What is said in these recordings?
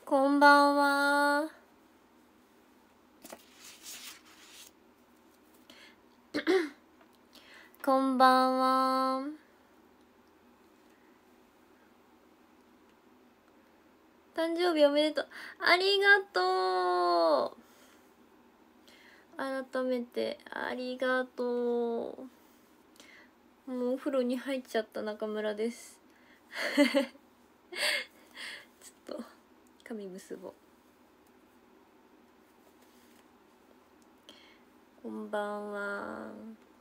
こんばんは。こんばんは。誕生日おめでとう。ありがとう。改めてありがとう。もうお風呂に入っちゃった中村です。ちょっと髪結ぼう。こんばんは。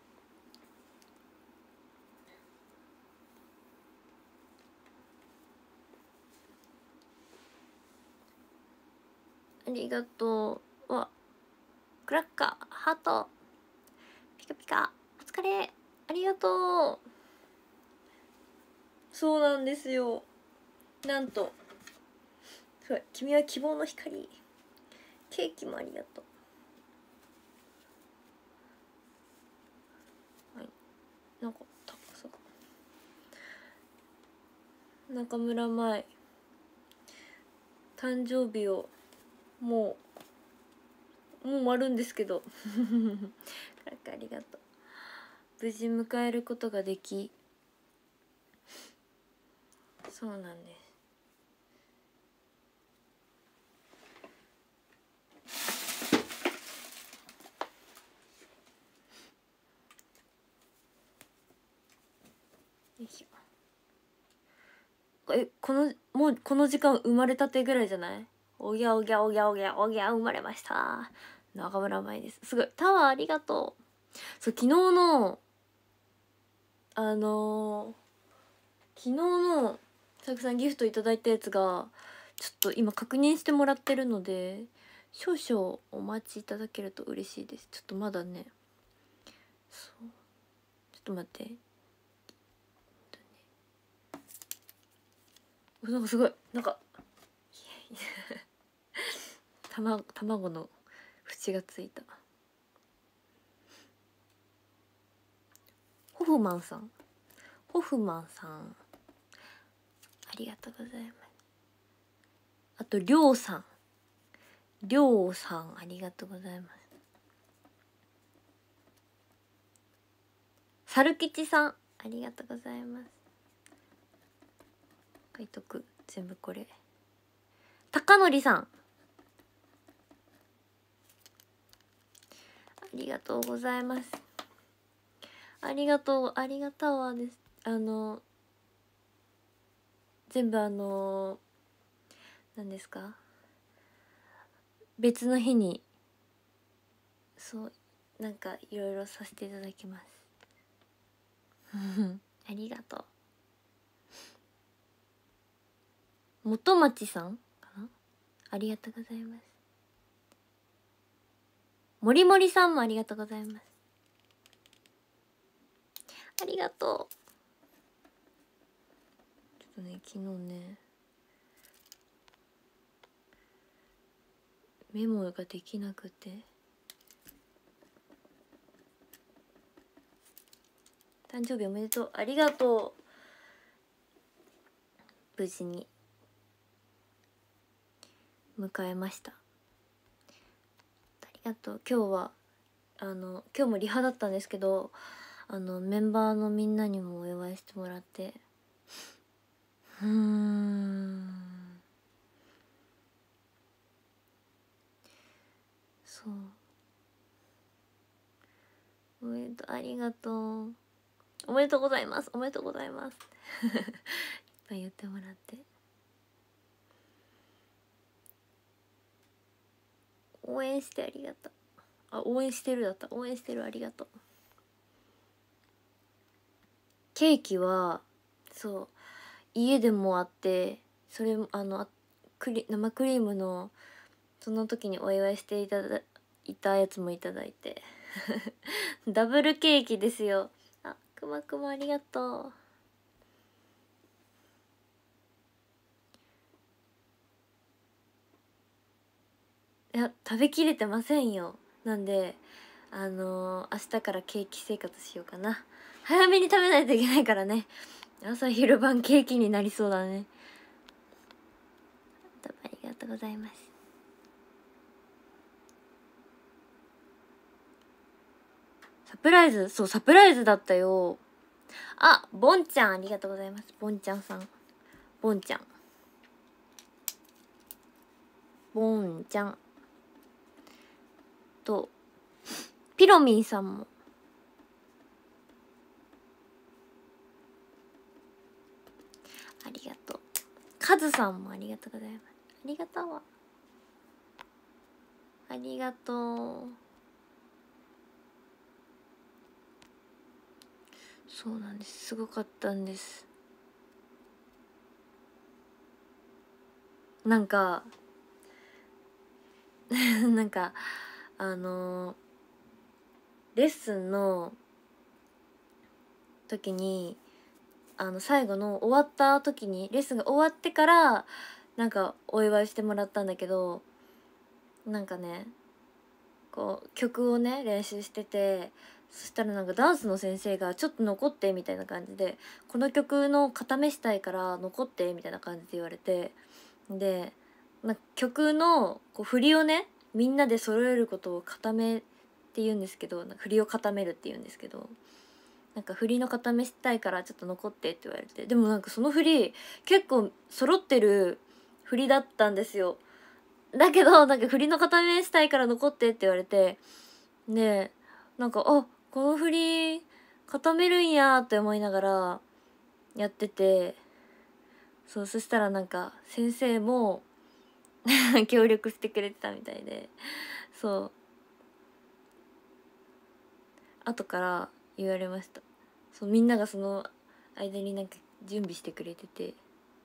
ありがとう。わ、クラッカー、ハート、ピカピカ、お疲れ、ありがとう。そうなんですよ。なんと、君は希望の光。ケーキもありがとう。はい、なんか高さ中村舞誕生日をもう終わるんですけどありがとう。無事迎えることができ、そうなんです。よいしょ。もうこの時間生まれたてぐらいじゃない？おぎゃおぎゃおぎゃおぎゃおぎゃ、生まれました。中村舞です。すごい。タワーありがとう。そう、昨日のたくさんギフトいただいたやつがちょっと今確認してもらってるので、少々お待ちいただけると嬉しいです。ちょっとまだね、そうちょっと待って、なんかすごい、なんか卵の縁がついた。ホフマンさんありがとうございます。あとりょうさんありがとうございます。さるきちさんありがとうございます。書いとく、全部これ。たかのりさんありがとうございます。ありがとう、ありがたわです。全部何ですか、別の日にそうなんかいろいろさせていただきますありがとう。元町さんかな、ありがとうございます。もりもりさんもありがとうございます。ありがとう。ちょっとね、昨日ねメモができなくて、誕生日おめでとう、ありがとう。無事に迎えました。ありがとう。今日は今日もリハだったんですけど、メンバーのみんなにもお祝いしてもらって、そう、ありがとう。おめでとうございます、おめでとうございますいっぱい言ってもらって、応援してありがとう。応援してるだった、応援してる、ありがとう。ケーキはそう家でもあって、それも生クリームのその時にお祝いしていただいたやつもいただいてダブルケーキですよ。くまくまありがとう。いや、食べきれてませんよ。なんで明日からケーキ生活しようかな。早めに食べないといけないからね。朝昼晩ケーキになりそうだね。ありがととうございます。サプライズ、そうサプライズだったよ。あ、ボンちゃんありがとうございます。ボンちゃんさん、ボンちゃん、ボンちゃんとピロミンさんもありがとう。カズさんもありがとうございます。ありがとう。ありがとう。そうなんです。すごかったんです。なんかなんかレッスンの時に最後の終わった時にレッスンが終わってからなんかお祝いしてもらったんだけど、なんかねこう曲をね練習してて、そしたらなんかダンスの先生がちょっと残ってみたいな感じで、この曲の固めしたいから残ってみたいな感じで言われて、で曲のこう振りをねみんなで揃えることを固めって言うんですけど、なんか振りを固めるって言うんですけど、なんか振りの固めしたいからちょっと残ってって言われて、でもなんかその振り結構揃ってる振りだったんですよ。だけどなんか振りの固めしたいから残ってって言われて、でなんかこの振り固めるんやって思いながらやってて、そう、そしたらなんか先生も協力してくれてたみたいで、そう後から言われました。そう、みんながその間になんか準備してくれてて、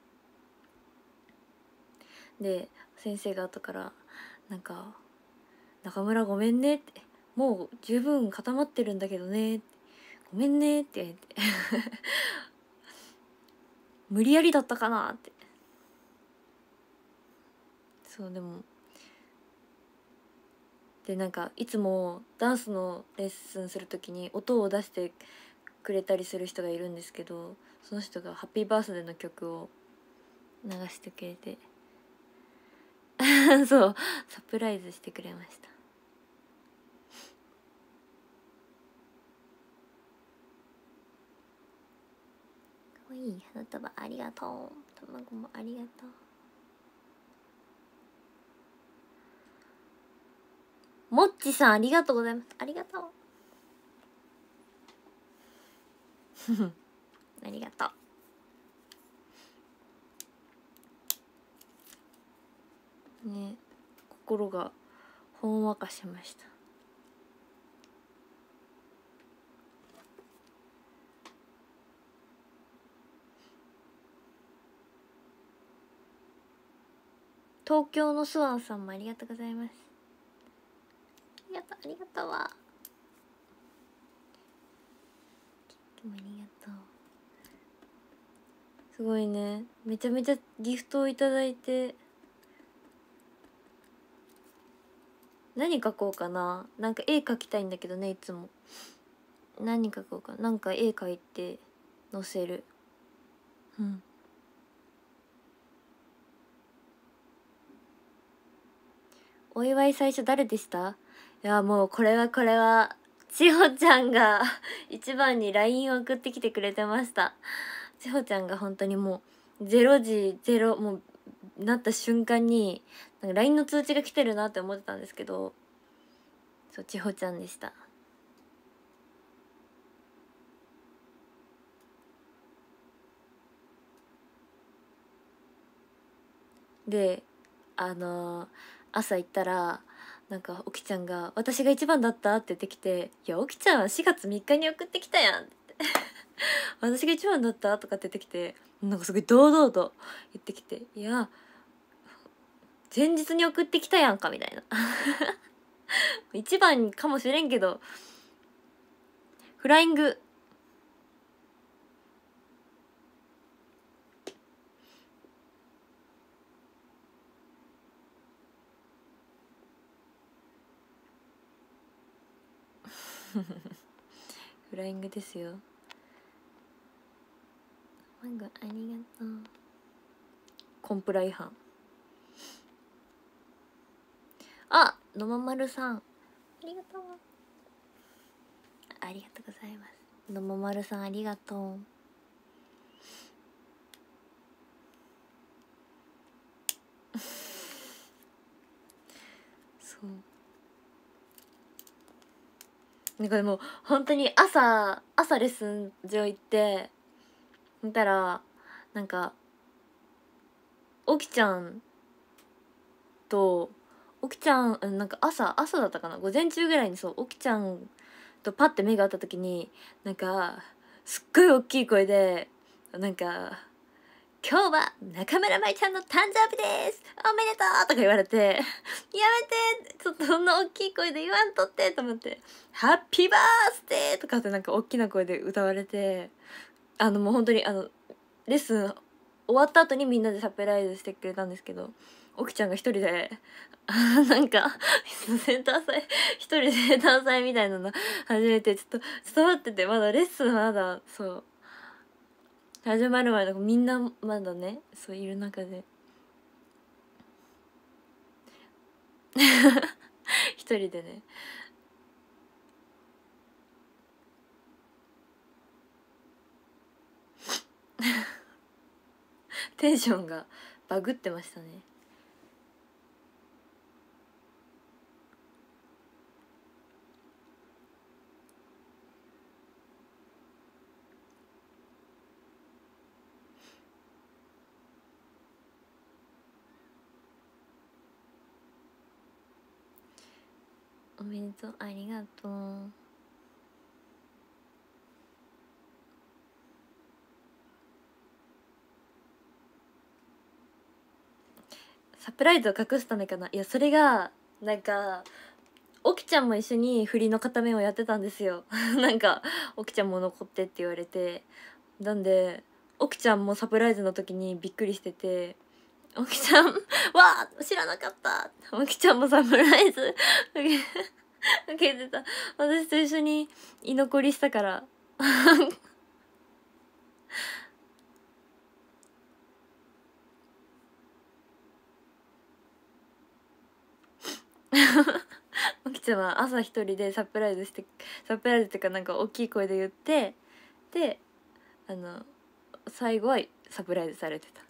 で先生が後からなんか中村ごめんねって、もう十分固まってるんだけどね、ごめんねって言われて無理やりだったかなって。そう、でもでなんかいつもダンスのレッスンする時に音を出してくれたりする人がいるんですけど、その人がハッピーバースデーの曲を流してくれてそうサプライズしてくれました。かわいい花束ありがとう。卵もありがとう。もっちさんありがとうございます。ありがとうありがとうね。心がほんわかしました。東京のスワンさんもありがとうございます。ありがとうありがとうわ。ありがとう。すごいね、めちゃめちゃギフトをいただいて、何描こうかな。なんか絵描きたいんだけどね、いつも。何描こうかな。なんか絵描いて載せる。うん。お祝い最初誰でした？いやもうこれは千穂ちゃんが一番に LINE を送ってきてくれてました。千穂ちゃんが本当にもう0時0もうなった瞬間になんか LINE の通知が来てるなって思ってたんですけど、そう千穂ちゃんでした。で朝行ったらなんか沖ちゃんが「私が一番だった?」って言ってきて「いや沖ちゃんは4月3日に送ってきたやん」って私が一番だったとかって言ってきて、なんかすごい堂々と言ってきて「いや前日に送ってきたやんか」みたいな一番かもしれんけどフライングフライングですよ。マンゴーありがとう。コンプラ違反。 あ、のままるさん、ありがとう。ありがとうございます。のままるさん、ありがとう。そうなんかでも本当に朝レッスン場行って見たら、なんか沖ちゃんと沖ちゃんなんか朝だったかな、午前中ぐらいにそう沖ちゃんとパッて目が合った時に、なんかすっごい大きい声でなんか今日は中村舞ちゃんの誕生日ですおめでとうとか言われてやめてちょっとそんな大きい声で言わんとってと思って、ハッピーバースデーとかってなんか大きな声で歌われて、もう本当にレッスン終わった後にみんなでサプライズしてくれたんですけど、奥ちゃんが一人でなんかセンター祭一人でセンター祭みたいなの始めて、ちょっと待ってて、まだレッスンまだそう始まる前のみんなまだねそういる中で一人でねテンションがバグってましたね。おめでとう、ありがとう。サプライズを隠すためかな。いやそれがなんか沖ちゃんも一緒に振りの固めをやってたんですよなんか沖ちゃんも残ってって言われて、なんで沖ちゃんもサプライズの時にびっくりしてて、沖ちゃんわあ知らなかった、沖ちゃんもサプライズ受けてた、私と一緒に居残りしたから沖ちゃんは朝一人でサプライズっていうかなんか大きい声で言って、で最後はサプライズされてた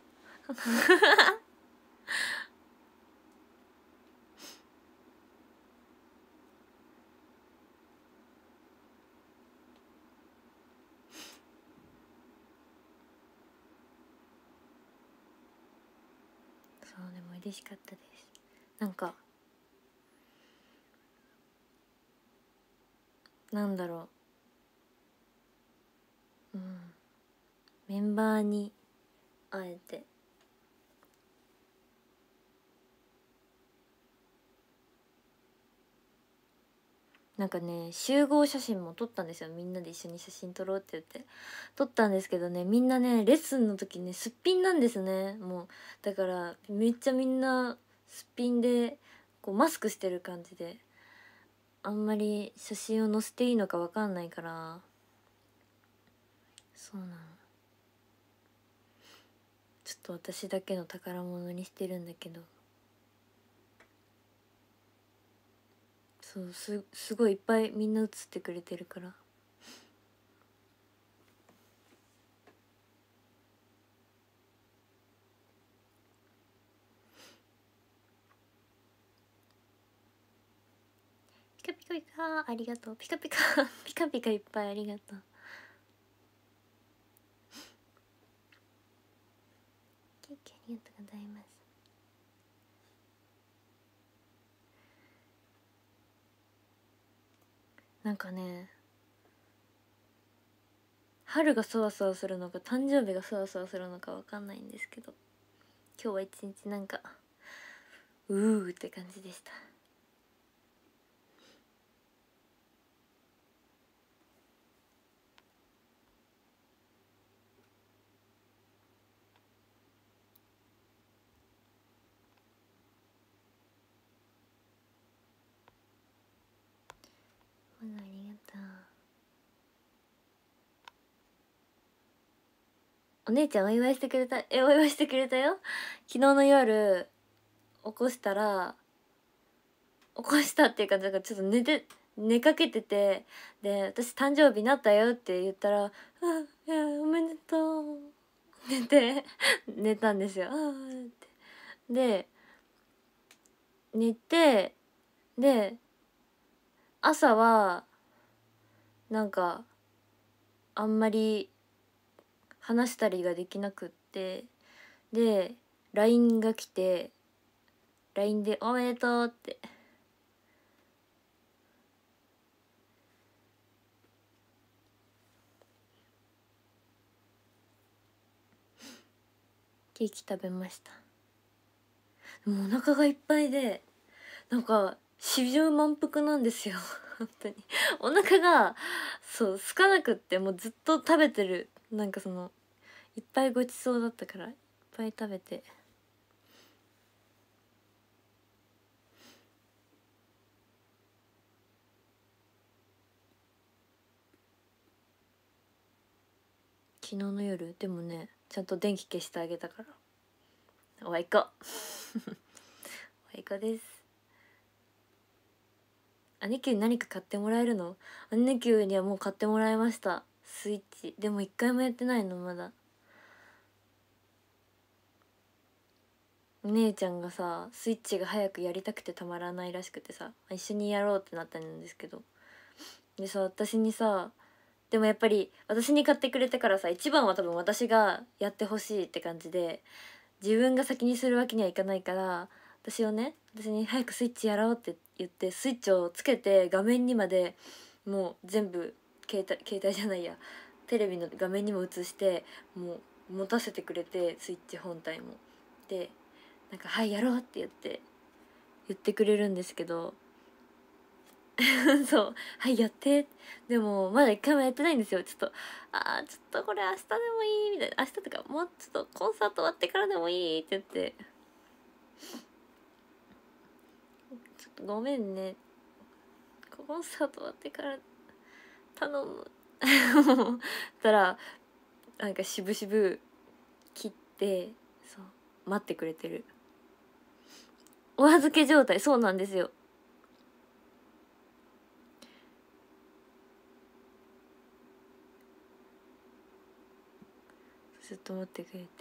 そうでも嬉しかったです。なんかなんだろう、メンバーに会えてなんかね集合写真も撮ったんですよ。みんなで一緒に写真撮ろうって言って撮ったんですけどね、みんなねレッスンの時ねすっぴんなんですね。もうだからめっちゃみんなすっぴんでこうマスクしてる感じで、あんまり写真を載せていいのか分かんないから、そうなの、ちょっと私だけの宝物にしてるんだけど、そうすごいいっぱいみんな写ってくれてるから。ピカピカピカありがとう、ピカピカピカピカいっぱいありがとう。ケーキありがとうございます。なんかね春がそわそわするのか誕生日がそわそわするのかわかんないんですけど、今日は一日なんかって感じでした。ありがとう。お姉ちゃんお祝いしてくれた、お祝いしてくれたよ。昨日の夜起こしたら起こしたっていうか、だからちょっと寝かけてて、で私誕生日になったよって言ったら「あ、いやおめでとう」寝たんですよ。ってで寝て、で朝はなんかあんまり話したりができなくって、で LINE が来て、 LINE で「おめでとう」ってケーキ食べました。もうお腹がいっぱいで、なんか始終満腹なんですよ本当にお腹がそう空かなくって、もうずっと食べてる。なんかそのいっぱいごちそうだったからいっぱい食べて、昨日の夜でもねちゃんと電気消してあげたから、おあいこおあいこです。姉貴に何か買ってもらえるの？姉貴にはもう買ってもらいました、スイッチ。でも一回もやってないのまだ。姉ちゃんがさスイッチが早くやりたくてたまらないらしくてさ、一緒にやろうってなったんですけど、でさ私にさ、でもやっぱり私に買ってくれてからさ、一番は多分私がやってほしいって感じで、自分が先にするわけにはいかないから、私に早くスイッチやろうって言ってスイッチをつけて画面にまでもう全部携帯じゃないや、テレビの画面にも映して、もう持たせてくれて、スイッチ本体も。でなんか「はいやろう」って言ってくれるんですけどそう「はいやって」でもまだ一回もやってないんですよ。ちょっとちょっとこれ明日でもいいみたいな、明日とかもうちょっとコンサート終わってからでもいいって言って、ちょっとごめんね、コンサート終わってから頼むたらなんか渋々切って、そう待ってくれてる。お預け状態、そうなんですよ。ずっと待ってくれてる。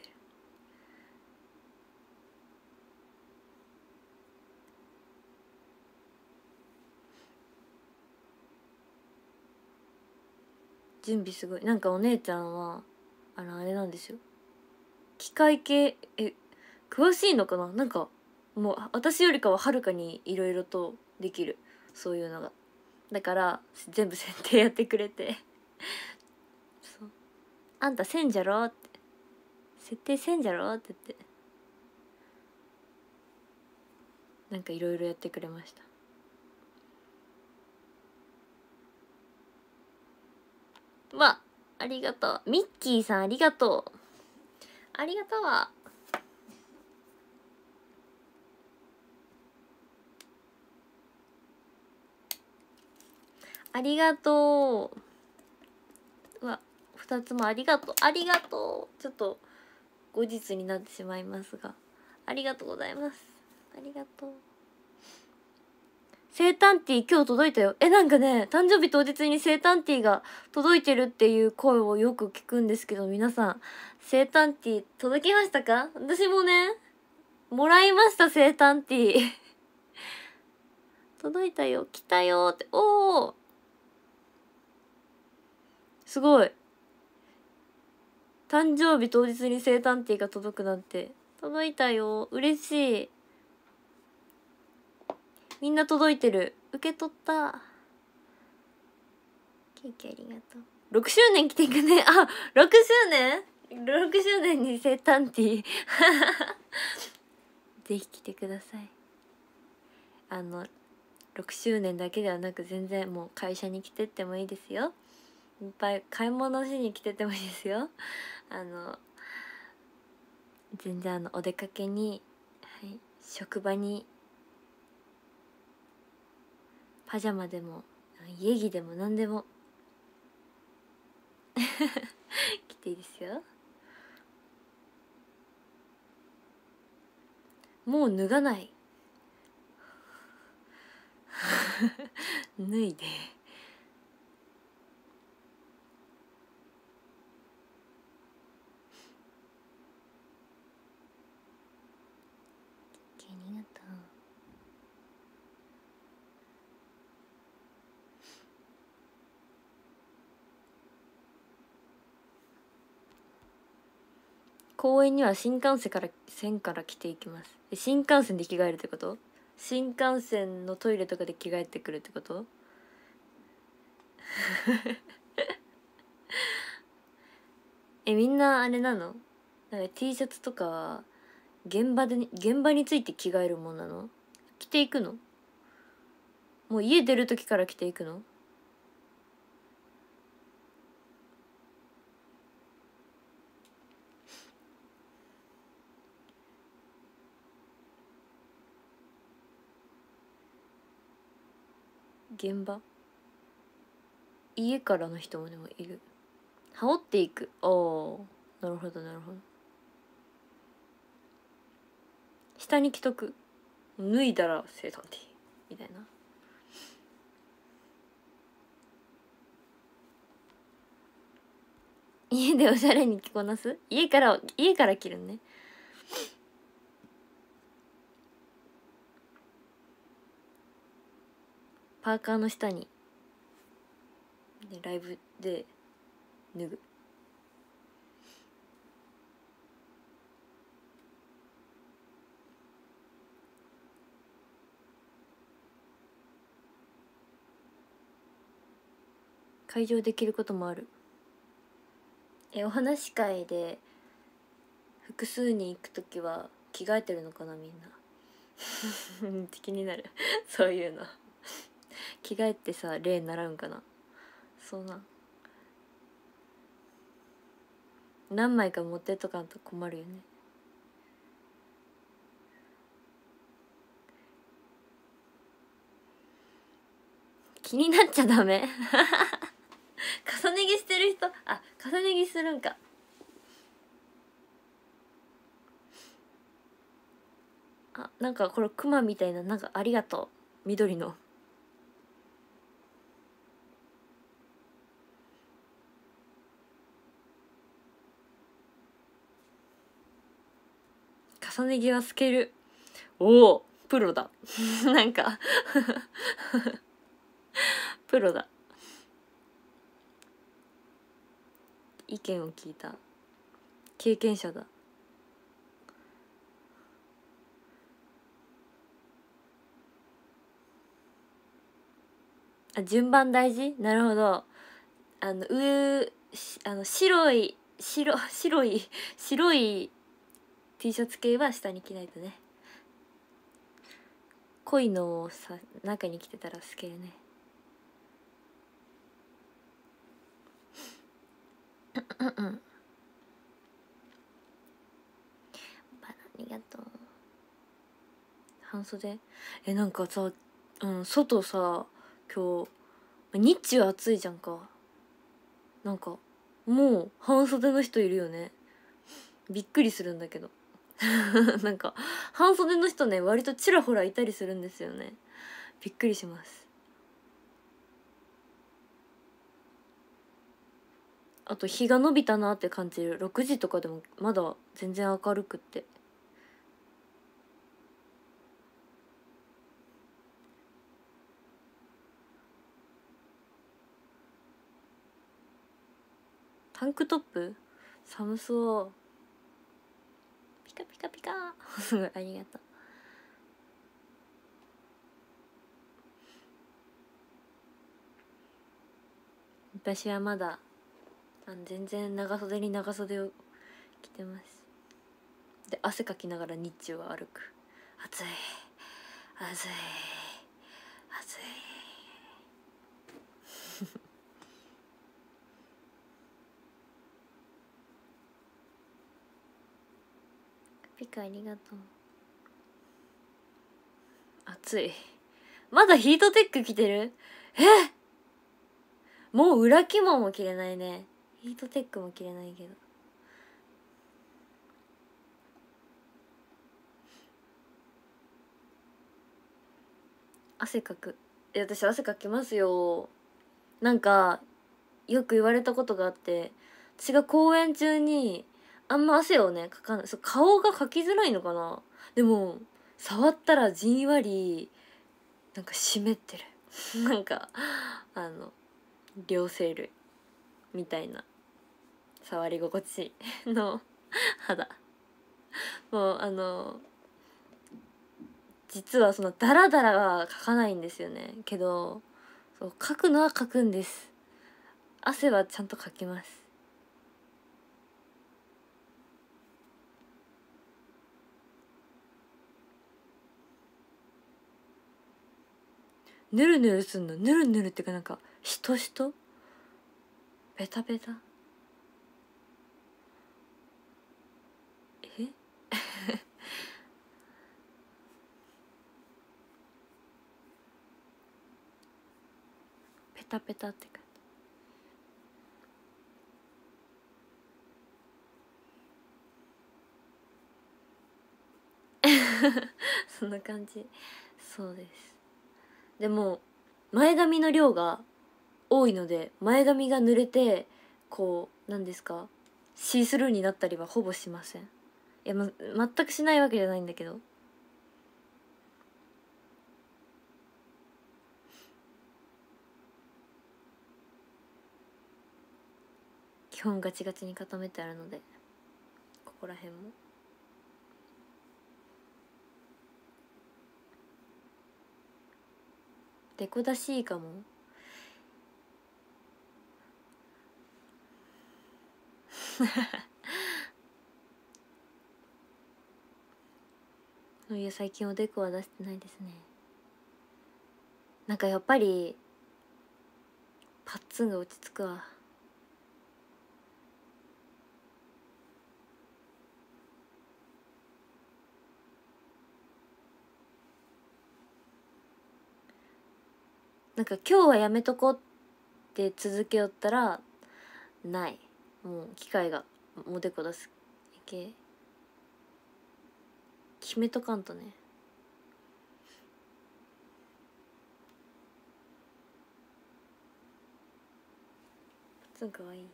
準備すごい。なんかお姉ちゃんはあれなんですよ、機械系詳しいのかな。なんかもう私よりかははるかにいろいろとできる、そういうのが。だから全部設定やってくれてそう「あんたせんじゃろ」って「設定せんじゃろ」って言って、なんかいろいろやってくれました。ありがとうミッキーさん、ありがとう、ありがとう。ありがとう。2つもありがとう、ありがとう。ちょっと後日になってしまいますが、ありがとうございます。ありがとう。生誕ティー今日届いたよ。なんかね、誕生日当日に生誕ティーが届いてるっていう声をよく聞くんですけど、皆さん生誕ティー届きましたか？私もねもらいました、生誕ティー届いたよ、来たよって。おおすごい、誕生日当日に生誕ティーが届くなんて。届いたよ、嬉しい。みんな届いてる。受け取った。ケーキありがとう。6周年来ていくね。6周年 ?6 周年に生誕ティーぜひ来てください。6周年だけではなく、全然もう会社に来てってもいいですよ。いっぱい買い物しに来てってもいいですよ。全然お出かけに、はい、職場にパジャマでも家着でも何でも来ていいですよ。もう脱がない。 脱いで。ありがとう。公園には新幹線から来ていきます。新幹線で着替えるってこと？新幹線のトイレとかで着替えてくるってこと？みんなあれなの？なんか T シャツとかは現場について着替えるもんなの？着ていくの？もう家出る時から着ていくの？現場？家からの人もでもいる。羽織っていく。ああ、なるほどなるほど。下に着とく。脱いだら生産ティーみたいな。家でおしゃれに着こなす？家から着るね。パーカーの下にでライブで脱ぐ。会場できることもある。お話し会で複数に行くときは着替えてるのかなみんな。気になる。そういうの。着替えってさ例習うんかな。そうな。何枚か持ってとかんと困るよね。気になっちゃダメ。重ね着してる人、重ね着するんか。なんかこれクマみたいな、なんかありがとう、緑の。重ね着は透ける。おお、プロだ。なんかプロだ。意見を聞いた経験者だ。順番大事？なるほど。白いT シャツ系は下に着ないとね。濃いのをさ中に着てたら透けるね。バナありがとう。半袖？なんかさ、外さ今日日中暑いじゃんか。なんかもう半袖の人いるよね。びっくりするんだけど。なんか半袖の人ね割とちらほらいたりするんですよね。びっくりします。あと日が伸びたなって感じる。6時とかでもまだ全然明るくって。タンクトップ？寒そう。ピカピカピカ。すごいありがとう。私はまだ全然長袖に長袖を着てます。で汗かきながら日中は歩く。暑い暑い暑い。ピカありがとう。暑い。まだヒートテック着てる？もう裏起毛も着れないね。ヒートテックも着れないけど。汗かく。 私汗かきますよ。なんかよく言われたことがあって、私が公演中にあんま汗をねかかない、そう顔がかきづらいのかな。でも触ったらじんわりなんか湿ってるなんか両生類みたいな触り心地の肌。もう実はそのダラダラはかかないんですよね。けどそうかくのはかくんです。汗はちゃんとかきます。ぬるぬるすんの、ぬるぬるってかなんかしとしとベタベタ。えペタペタってかそんな感じ。そうです。でも前髪の量が多いので前髪が濡れてこうなんですか、シースルーになったりはほぼしません。いや、全くしないわけじゃないんだけど。基本ガチガチに固めてあるので、ここら辺もデコ出しいいかも。いや最近おでこは出してないですね。なんかやっぱりパッツンが落ち着くわ。なんか今日はやめとこうって続けよったらない、もう機会がおでこ出す系決めとかんとね。パッツンかわいい。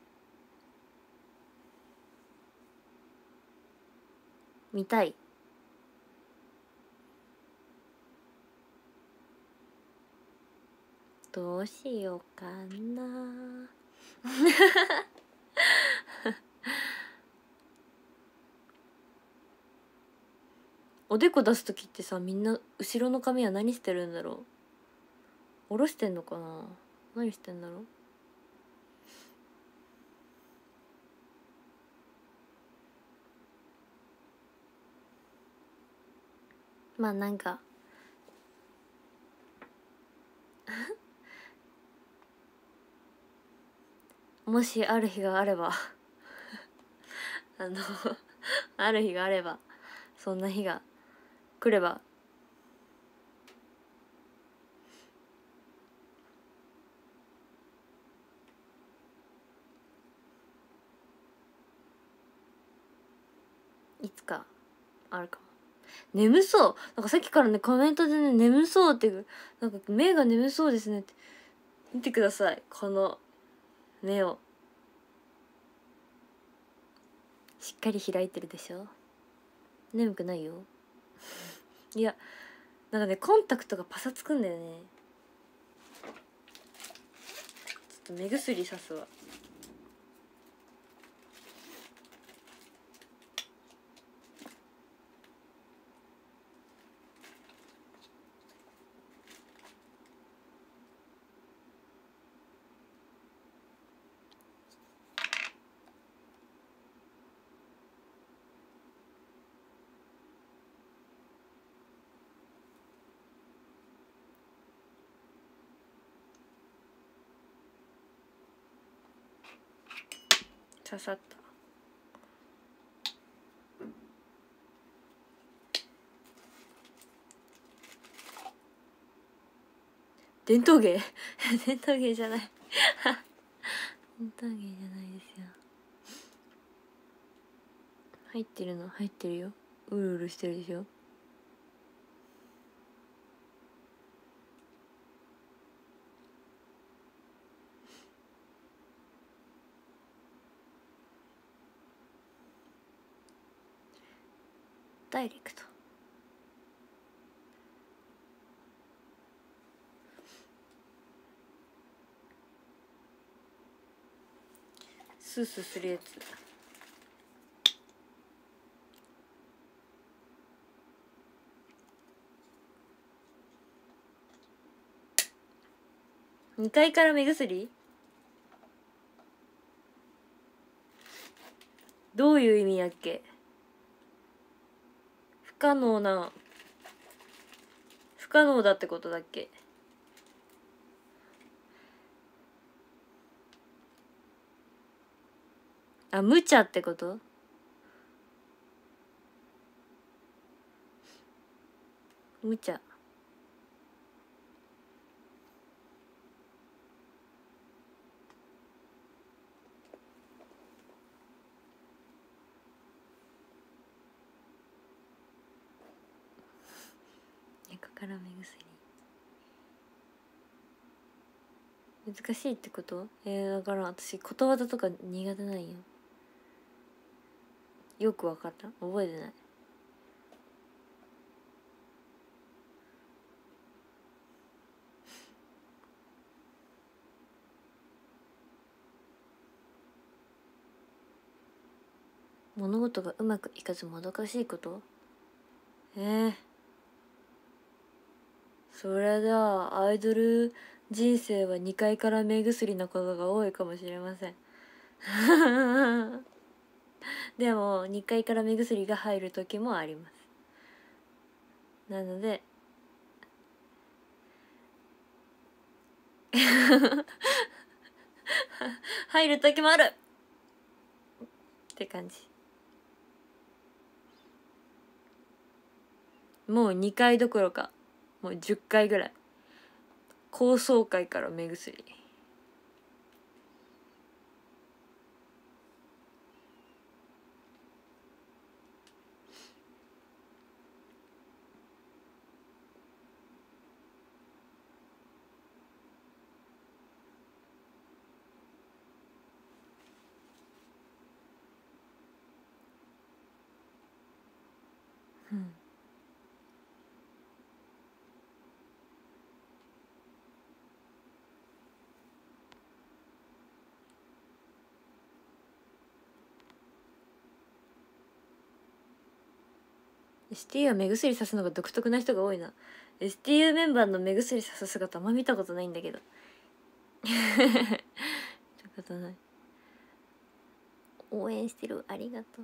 見たい。どうしようかなおでこ出す時ってさ、みんな後ろの髪は何してるんだろう。下ろしてんのかな、何してんだろう。まあなんかもしある日があればあのある日があれば、そんな日が来ればいつかあるかも。眠そう、なんかさっきからねコメントでね、眠そうってなんか目が眠そうですねって。見てください、この目をしっかり開いてるでしょ。眠くないよいやなんかねコンタクトがパサつくんだよね。ちょっと目薬さすわ。刺さった。伝統芸伝統芸じゃない伝統芸じゃないですよ。入ってるの入ってるよ。うるうるしてるでしょ。 ダイレクト。スースーするやつ。2階から目薬？どういう意味やっけ？不可能だってことだっけ？あ、無茶ってこと？無茶。猫から目薬。難しいってこと？だから私ことわざとか苦手なんよ。よくわかった？覚えてない。物事がうまくいかずもどかしいこと？それではアイドル人生は2階から目薬のことが多いかもしれません。でも2階から目薬が入る時もあります。なので入る時もあるって感じ。もう2回どころかもう10回ぐらい。高層階から目薬。STU は目薬さすのが独特な人が多いな。STU メンバーの目薬さす姿あんま見たことないんだけど。見たことない。応援してる、ありがとう。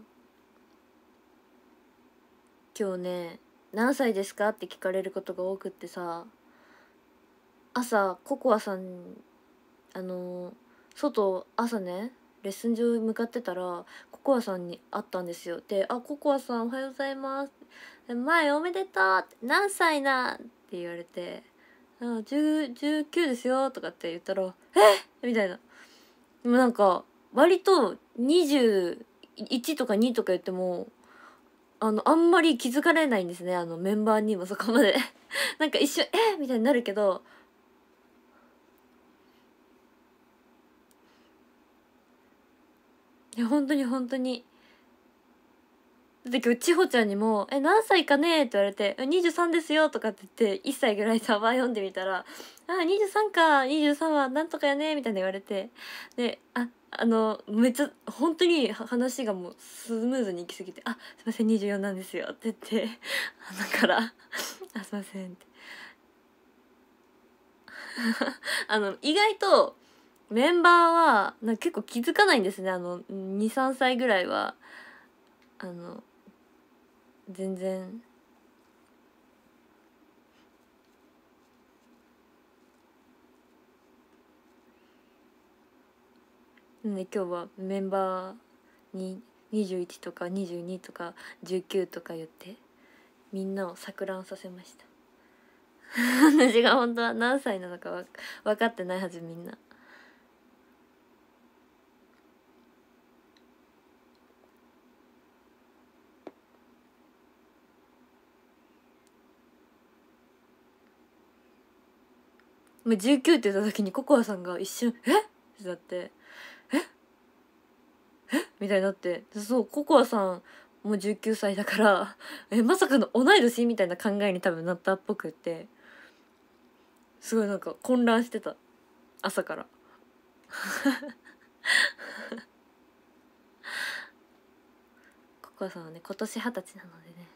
今日ね、何歳ですかって聞かれることが多くってさ、朝ココアさん外朝ねレッスン場に向かってたらココアさんに会ったんですよ。で「あ、ココアさんおはようございます」前おめでとう」って何歳なんって言われて「19ですよ」とかって言ったら「えっ!」みたいな。でもなんか割と21とか2とか言ってもあんまり気づかれないんですね、メンバーにもそこまでなんか一瞬「えっ!」みたいになるけど、いや本当に本当に。だって今日千穂ちゃんにも「何歳かね?」って言われて「23ですよ」とかって言って1歳ぐらいサバ読んでみたら「23か23はなんとかやね」みたいな言われて、でめっちゃ本当に話がもうスムーズにいきすぎて「あ、すいません24なんですよ」って言ってだから「あ、すいません」って意外とメンバーはなんか結構気づかないんですね。23歳ぐらいは全然。なんで今日はメンバーに21とか22とか19とか言ってみんなを錯乱させました。私が本当は何歳なのか分かってないはず。みんなもう19って言った時にココアさんが一瞬「えっ!」ってなって「えっ?」みたいになって、そうココアさんもう19歳だからまさかの同い年みたいな考えに多分なったっぽくって、すごいなんか混乱してた朝からココアさんはね今年20歳なのでね。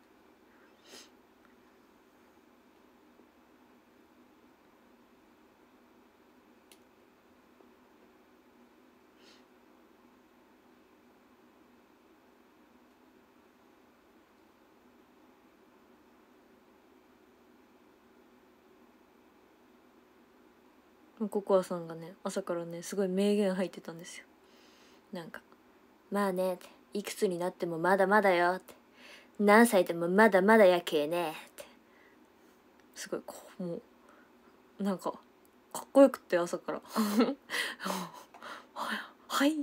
ココアさんがね朝からねすごい名言入ってたんですよ。なんかまあねっていくつになってもまだまだよって、何歳でもまだまだやけえねってすごいもうなんかかっこよくって朝からはい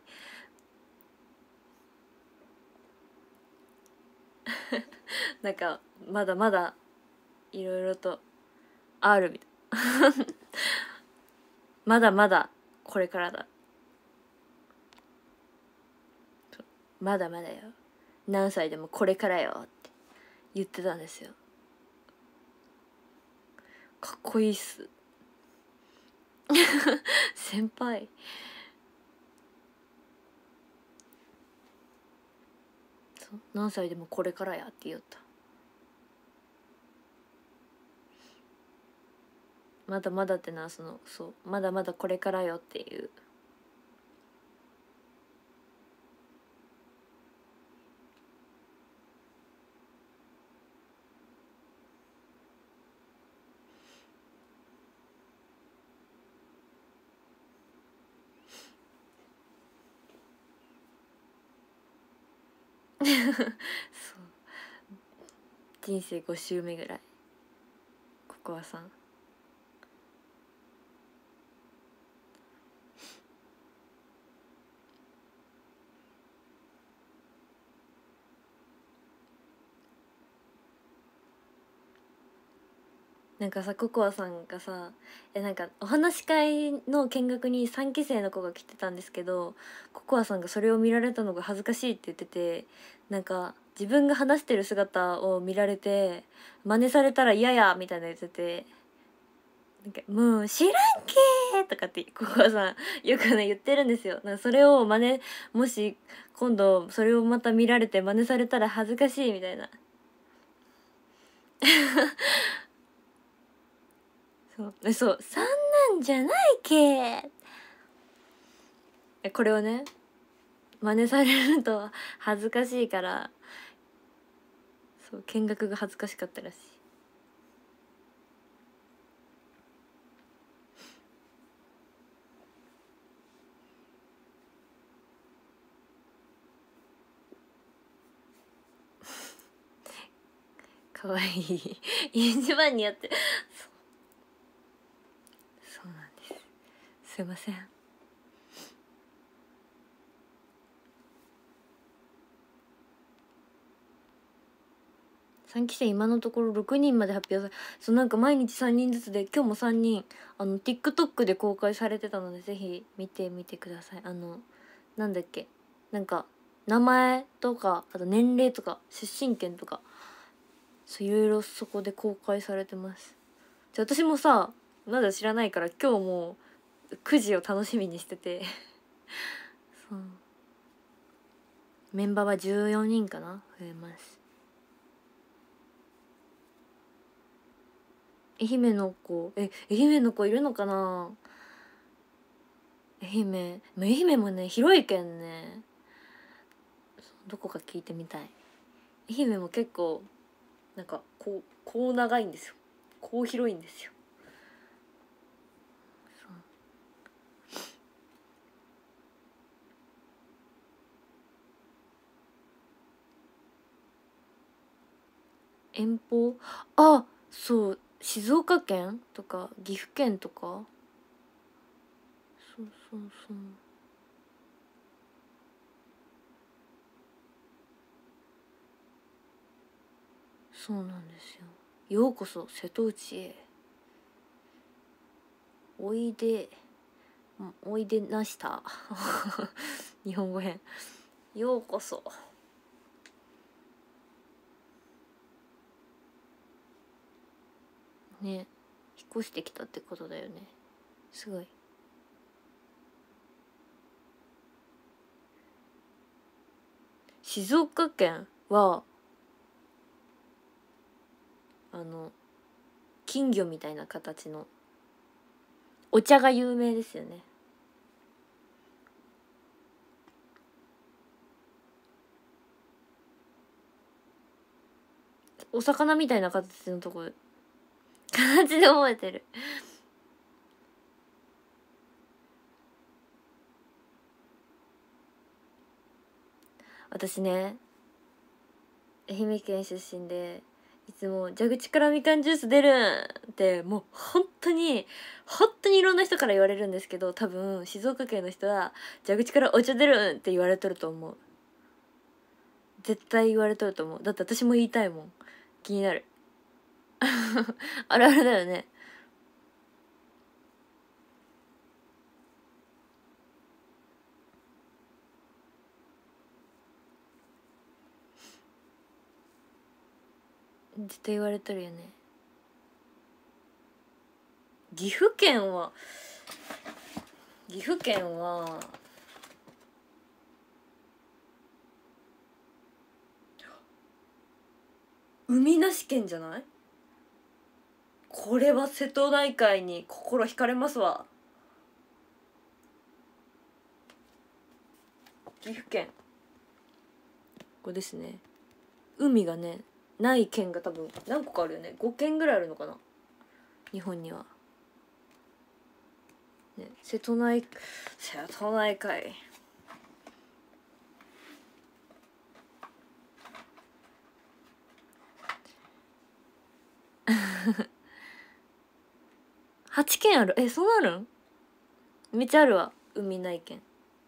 なんかまだまだいろいろとあるみたいなまだまだこれからだ、まだまだよ、何歳でもこれからよって言ってたんですよ。かっこいいっす先輩。何歳でもこれからやって言った。まだまだってのはそうまだまだこれからよっていう。そう人生5周目ぐらいココアさん。なんかさココアさんがさなんかお話し会の見学に3期生の子が来てたんですけど、ココアさんがそれを見られたのが恥ずかしいって言ってて、なんか自分が話してる姿を見られて真似されたら嫌やみたいな言ってて、なんかもう知らんけーとかってココアさんよくね言ってるんですよ。なんかそれをもし今度それをまた見られて真似されたら恥ずかしいみたいなそうそんなんじゃないけこれをね真似されると恥ずかしいから、そう見学が恥ずかしかったらしい。かわいい一番にやってそうなんです、すいません。3期生今のところ6人まで発表なんか毎日3人ずつで、今日も3人TikTok で公開されてたのでぜひ見てみてください。なんだっけ、なんか名前とかあと年齢とか出身県とかそういろいろそこで公開されてます。私もさまだ知らないから今日も9時を楽しみにしててそうメンバーは14人かな増えます。愛媛の子愛媛の子いるのかな。愛媛もね広いけんね、どこか聞いてみたい。愛媛も結構なんかこう長いんですよ、こう広いんですよ。遠方、あ、そう静岡県とか岐阜県とか、そうそうそう、そうなんですよ。ようこそ瀬戸内へおいで、おいでなした日本語編、ようこそね、引っ越してきたってことだよね。すごい。静岡県は金魚みたいな形のお茶が有名ですよね。お魚みたいな形のとこ形で覚えてる私ね、愛媛県出身で、いつも蛇口からみかんジュース出るってもう本当にいろんな人から言われるんですけど、多分静岡県の人は蛇口からお茶出るって言われとると思う。絶対言われとると思う。だって私も言いたいもん。気になるあるあるだよね。絶対言われとるよね。岐阜県は海なし県じゃない？これは瀬戸内海に心惹かれますわ。岐阜県、ここですね。海がねない県が多分何個かあるよね。5県ぐらいあるのかな、日本にはね。瀬戸内海8県ある。そうなるん？めっちゃあるわ、海ない県。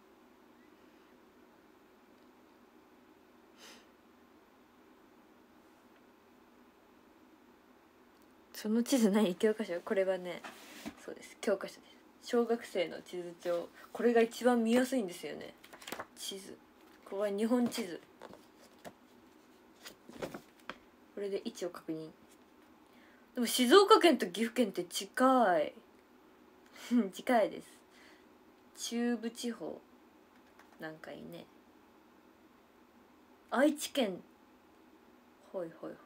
その地図何？教科書？これはね、そうです、教科書です。小学生の地図帳。これが一番見やすいんですよね、地図。これは日本地図。これで位置を確認。でも静岡県と岐阜県って近い近いです。中部地方なんかいね。愛知県、ほいほいほい、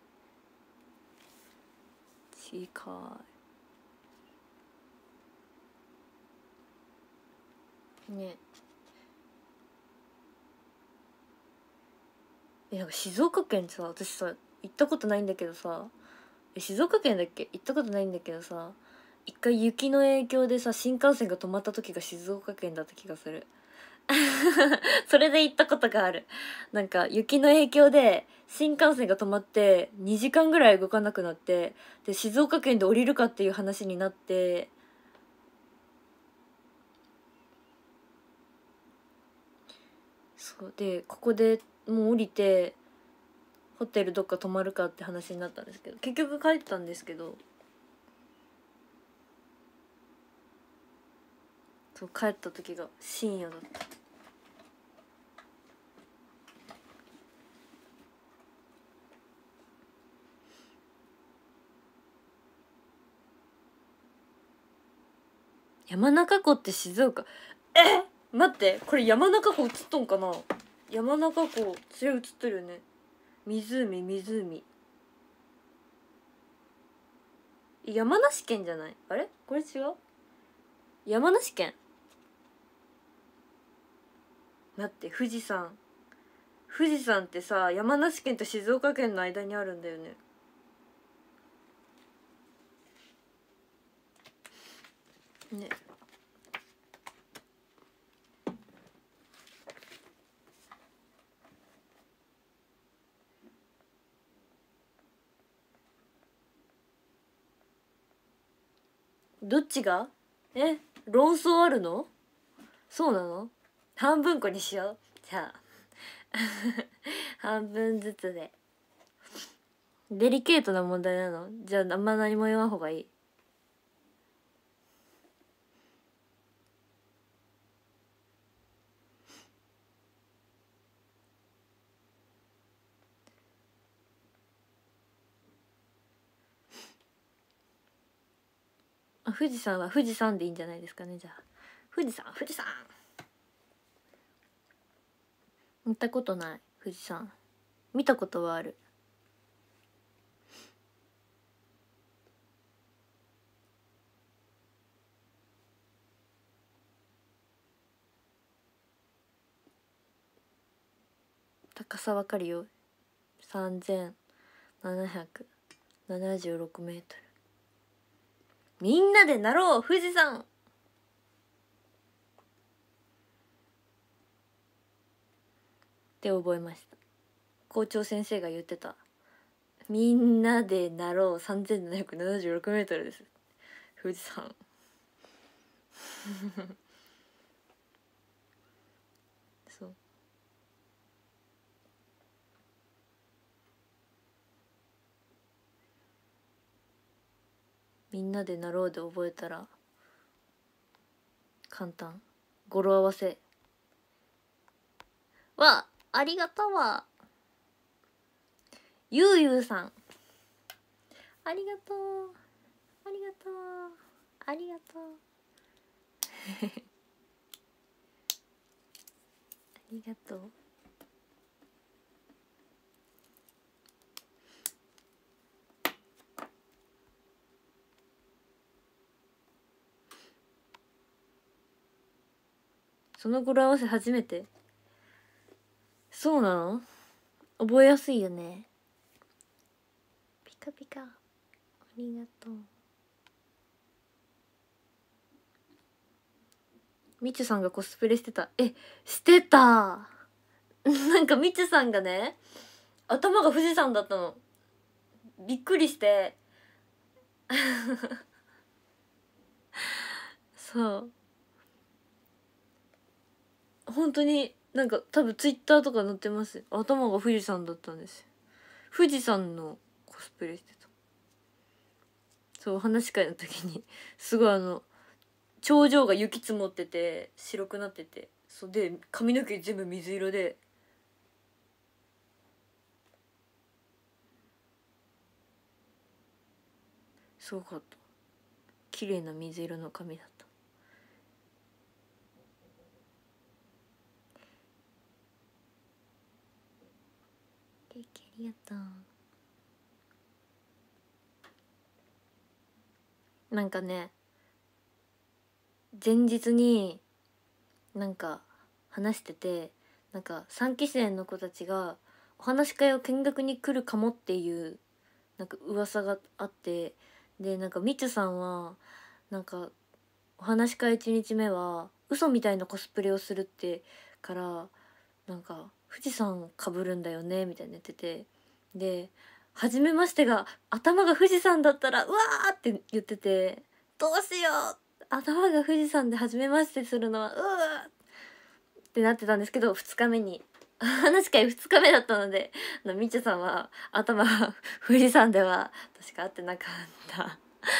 近いね。なんか静岡県さ、私さ行ったことないんだけどさ、静岡県だっけ？行ったことないんだけどさ、一回雪の影響でさ新幹線が止まった時が静岡県だった気がするそれで行ったことがある。なんか雪の影響で新幹線が止まって2時間ぐらい動かなくなって、で静岡県で降りるかっていう話になって、そうでここでもう降りてホテルどっか泊まるかって話になったんですけど、結局帰ったんですけど、そう帰った時が深夜だった。山中湖って静岡？待って、これ山中湖映っとんかな？山中湖それ映っとるよね。湖山梨県じゃない？あれこれ違う？山梨県。待って、富士山ってさ山梨県と静岡県の間にあるんだよね。ね、どっちが？論争あるの？そうなの？半分こにしよう、じゃあ半分ずつで。デリケートな問題なの？じゃああんま何も言わんほうがいい。 あ、富士山は富士山でいいんじゃないですかね。じゃあ富士山行ったことない。富士山見たことはある。高さわかるよ。3776メートル。みんなでなろう富士山って覚えました。校長先生が言ってた。みんなでなろう3776メートルです。富士山そう。みんなでなろうで覚えたら簡単。語呂合わせわ、ありがとうわ。ゆうゆうさんありがとうありがとうありがとうありがとう。その語呂合わせ初めて。そうなの？覚えやすいよね。ピカピカありがとう。みちゅさんがコスプレしてた。してたなんかみちゅさんがね、頭が富士山だったの。びっくりしてそう本当になんか多分ツイッターとか載ってます。頭が富士山だったんですよ。富士山のコスプレしてた。そう、話し会の時にすごい頂上が雪積もってて白くなってて、そうで髪の毛全部水色で、すごかった。綺麗な水色の髪だった。ケーキありがとう。なんかね、前日になんか話してて、なんか3期生の子たちがお話し会を見学に来るかもっていうなんか噂があって、でなんかみちゅさんはなんかお話し会1日目は嘘みたいなコスプレをするってからなんか富士山かぶるんだよねみたいな言ってて、で初めましてが頭が富士山だったらうわーって言ってて、どうしよう頭が富士山で初めましてするのはうわーってなってたんですけど、2日目に話し会2日目だったのでみちゅさんは頭が富士山では確か会ってなかった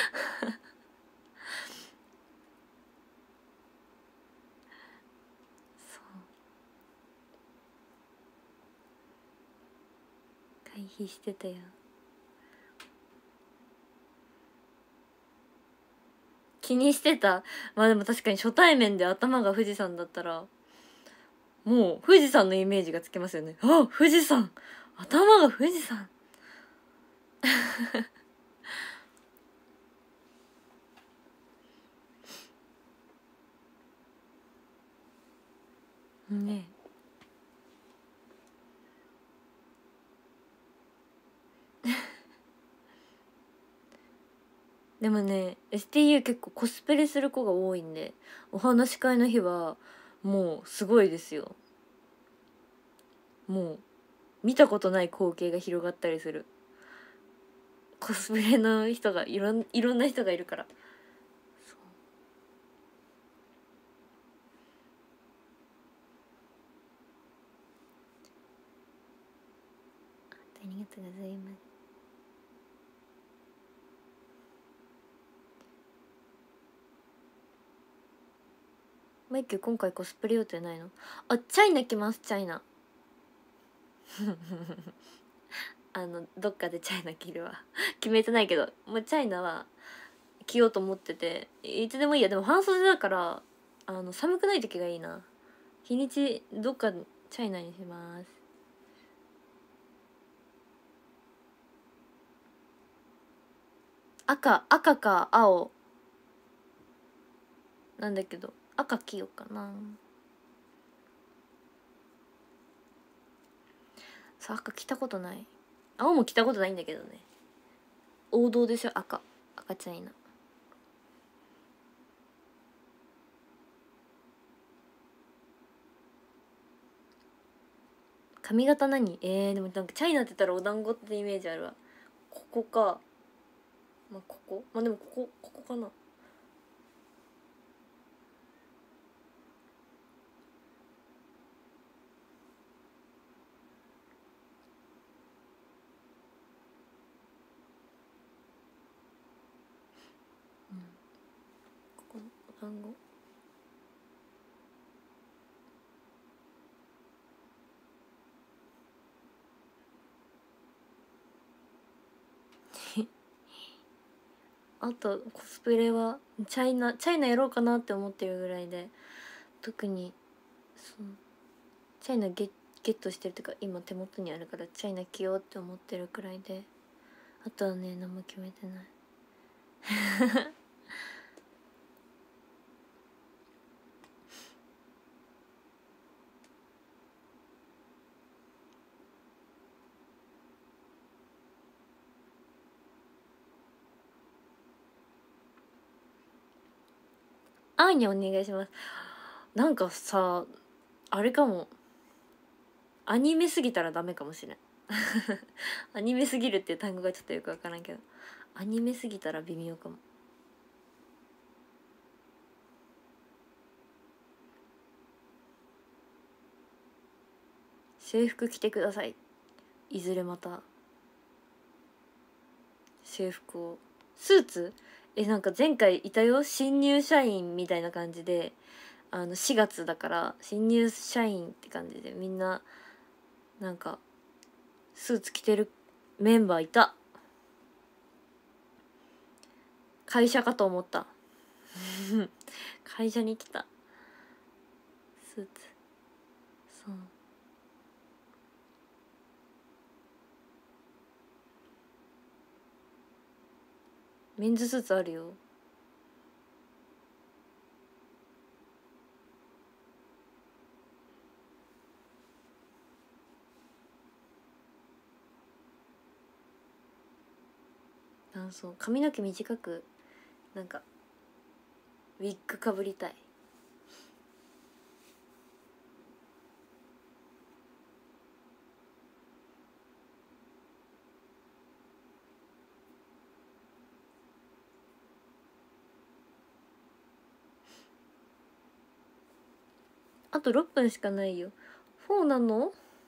回避してたよ。気にしてた。まあでも確かに初対面で頭が富士山だったらもう富士山のイメージがつけますよね。あ、富士山、頭が富士山ねでもね STU 結構コスプレする子が多いんで、お話し会の日はもうすごいですよ。もう見たことない光景が広がったりする。コスプレの人がいろんな人がいるから。そうありがとうございます。マイキュ今回コスプレ予定ないの？あ、チャイナ来ます。チャイナどっかでチャイナ着るわ決めてないけど、もうチャイナは着ようと思ってて、いつでもいいや。でも半袖だから寒くない時がいいな。日にちどっかチャイナにします。赤か青なんだけど、赤着ようかな。さあ、赤着たことない。青も着たことないんだけどね。王道でしょ、赤チャイナ。髪型何？でもなんかチャイナって言ったらお団子ってイメージあるわ。ここか。まあここ、まあでもここかな。ここのお団子。あとコスプレはチャイナやろうかなって思ってるぐらいで、特にチャイナゲットしてるというか、今手元にあるからチャイナ着ようって思ってるくらいで、あとはね何も決めてない。あーにお願いします。なんかさ、あれかも、アニメすぎたらダメかもしれん。アニメすぎるっていう単語がちょっとよくわからんけど、アニメすぎたら微妙かも。制服着てください。いずれまた制服を。スーツ、なんか前回いたよ、新入社員みたいな感じで、4月だから新入社員って感じで、みんななんかスーツ着てるメンバーいた。会社かと思った。会社に来たスーツ。そう、メンズスーツあるよ。そう、髪の毛短くなんかウィッグかぶりたい。あと6分しかないよ。4なの？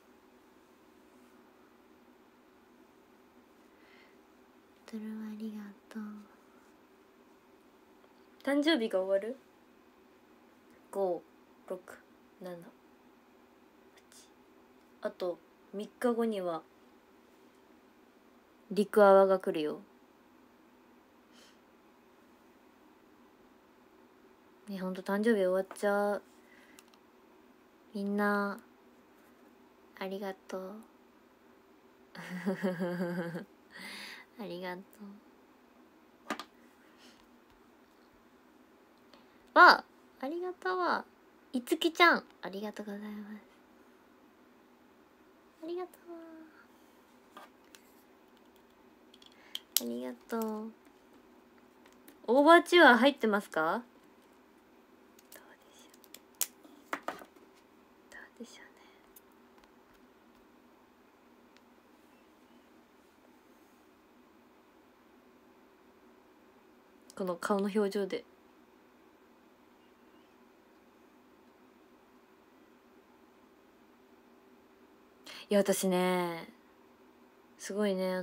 トルありがとう。誕生日が終わる？ 5、6、7、8。あと3日後には陸泡が来るよ。ね、ほんと誕生日終わっちゃう。みんなありがとう。ありがとう。わありがとうわ。いつきちゃんありがとうございます。ありがとう。ありがとう。オーバーチュア入ってますか？どうでしょうね。この顔の表情で。いや私ね、すごいね、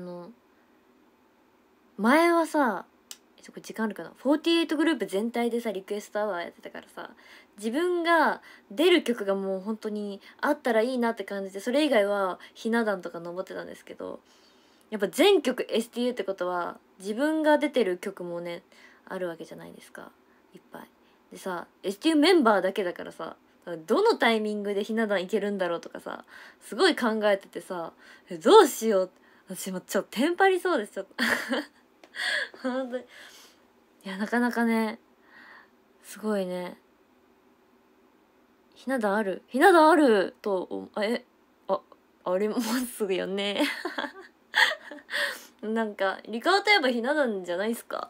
前はさ、これ時間あるかな、48グループ全体でさリクエストアワーやってたからさ、自分が出る曲がもう本当にあったらいいなって感じで、それ以外はひな壇とか登ってたんですけど、やっぱ全曲 STU ってことは自分が出てる曲もねあるわけじゃないですか、いっぱい。でさ STU メンバーだけだからさ、どのタイミングでひな壇行けるんだろうとかさすごい考えててさ、どうしよう、私もちょっとテンパりそうです、ちょっと本当に。いやなかなかね、すごいね。ひな壇ある、ひな壇あるとありますよねなんかリカーといえばひな壇じゃないですか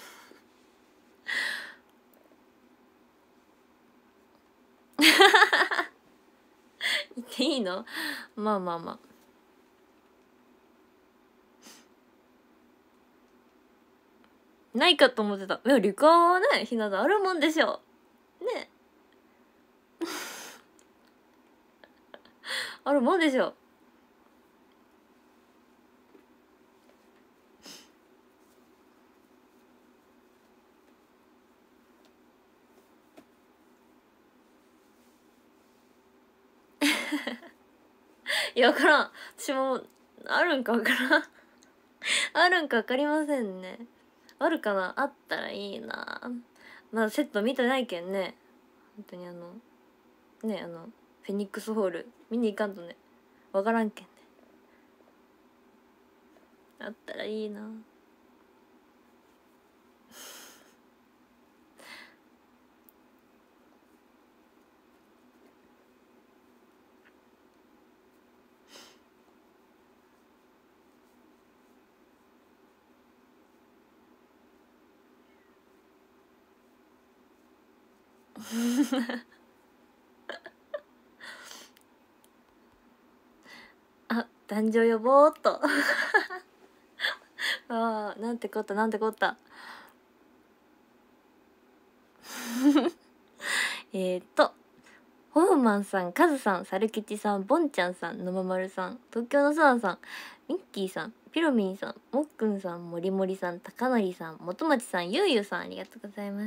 言っていいの？まあまあまあ、ないかと思ってた。いやリカはねひな壇あるもんでしょねあるもんでしょいや分からん、私もあるんか分からんあるんか分かりませんね。あるかな、あったらいいな。まだセット見てないけんね、本当にねフェニックスホール見に行かんとね分からんけんね。あったらいいなあ、男女呼ぼうっとあー、なんてこったなんてこったホフマンさん、カズさん、サルキチさん、ボンちゃんさん、のままるさん、東京のソナさん、ミッキーさん、ピロミンさん、もっくんさん、もりもりさん、たかのりさん、もとまちさん、ゆうゆうさん、ありがとうございます。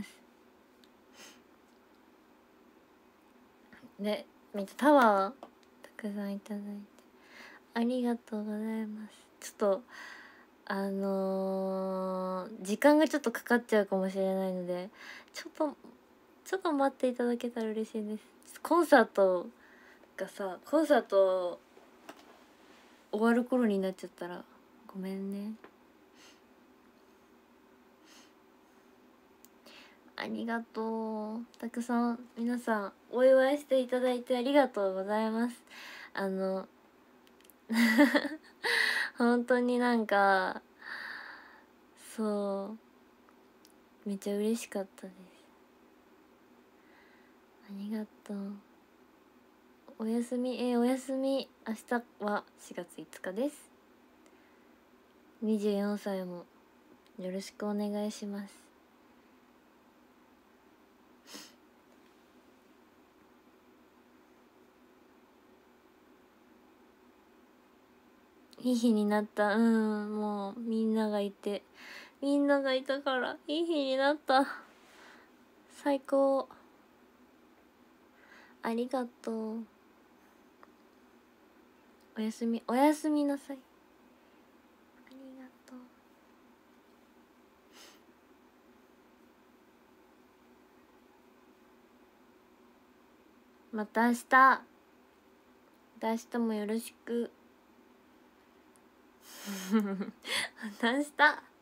で、めっちゃタワーたくさんいただいてありがとうございます。ちょっと時間がちょっとかかっちゃうかもしれないので、ちょっと待っていただけたら嬉しいです。コンサート終わる頃になっちゃったらごめんね。ありがとう。たくさん皆さんお祝いしていただいてありがとうございます。本当になんかめっちゃ嬉しかったです。ありがとう。おやすみおやすみ。明日は4月5日です。24歳もよろしくお願いします。いい日になった。もうみんながいたからいい日になった。最高。ありがとう。おやすみなさい。ありがとう。また明日もよろしくまた明日